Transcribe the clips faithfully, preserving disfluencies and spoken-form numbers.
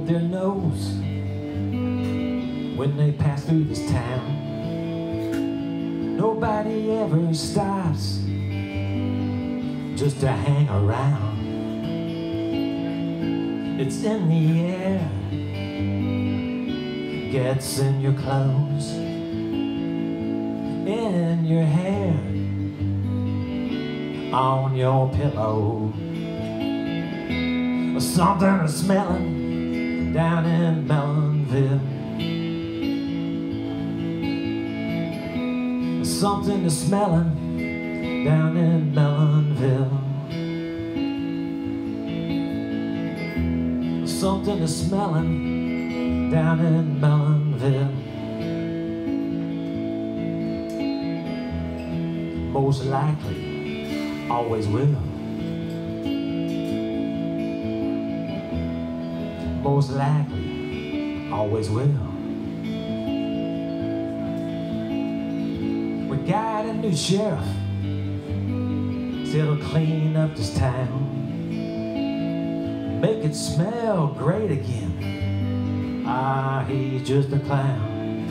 hold their nose when they pass through this town. Nobody ever stops just to hang around. It's in the air, gets in your clothes, in your hair, on your pillow. Something is smelling down in Melonville. Something is smelling down in Melonville. Something is smelling down in Melonville. Most likely, always will. Most likely, always will. We got a new sheriff, said he'll clean up this town, make it smell great again. Ah, he's just a clown.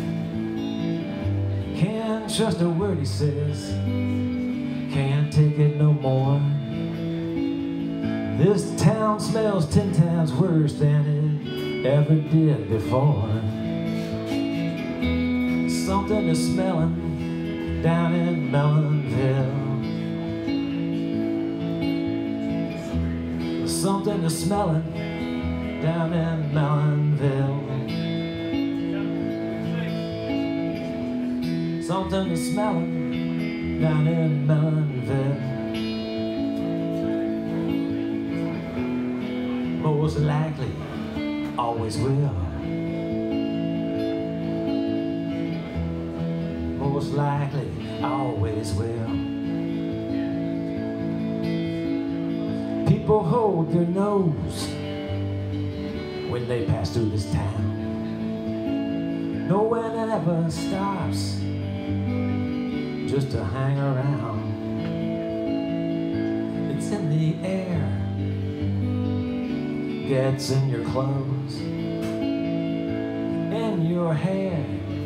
Can't trust a word he says, can't take it no more. This town smells ten times worse than it ever did before. Something is smelling down in Melonville. Something is smelling down in Melonville. Something is smelling down in Melonville. Most likely, always will. Most likely, always will. People hold their nose when they pass through this town. No one ever stops just to hang around. It's in the air, gets in your clothes, in your hair,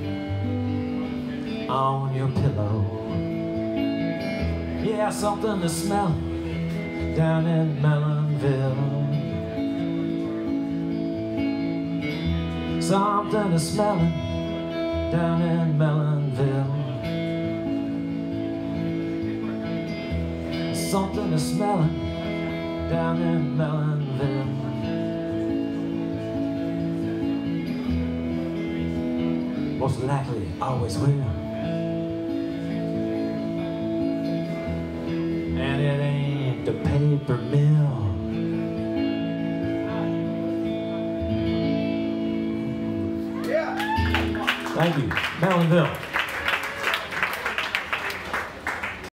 on your pillow. Yeah, something to smell down in Melonville. Something to smell down in Melonville. Something to smell down in Melonville. Most likely, always will. And it ain't the paper mill. Yeah. Thank you, Melonville.